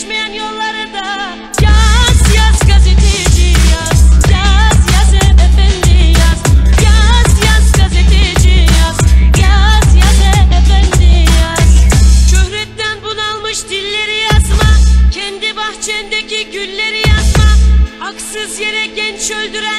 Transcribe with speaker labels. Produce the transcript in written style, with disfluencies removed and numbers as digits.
Speaker 1: geçmeyen yolları da yaz yaz gazeteci yaz. Yaz yaz efendi yaz. Yaz yaz gazeteci yaz. Yaz yaz efendi yaz. Şöhretten bunalmış dilleri yazma. Kendi bahçendeki gülleri yazma. Haksız yere genç öldüren